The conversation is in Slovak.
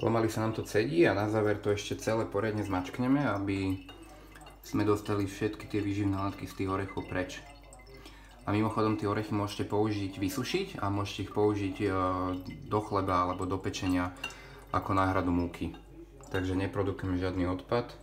Pomaly sa nám to cedí a na záver to ešte celé poriadne zmačkneme, aby sme dostali všetky tie výživné látky z tých orechov preč. A mimochodom tie orechy môžete použiť, vysušiť a môžete ich použiť do chleba alebo do pečenia ako náhradu múky. Takže neprodukujeme žiadny odpad.